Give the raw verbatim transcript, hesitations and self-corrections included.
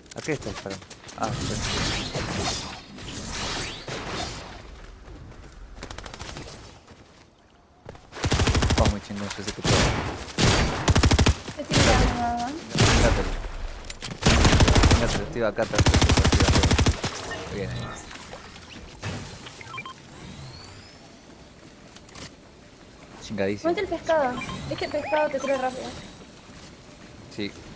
¿A qué está disparando? Ah, sí. Oh, muy chingón, yo sé que puedo. Estoy mirando nada más. Engátelo. Engátelo, estoy acá atrás. Bien ahí. Chingadísimo. Ponte el pescado. Este pescado te cura rápido. Sí.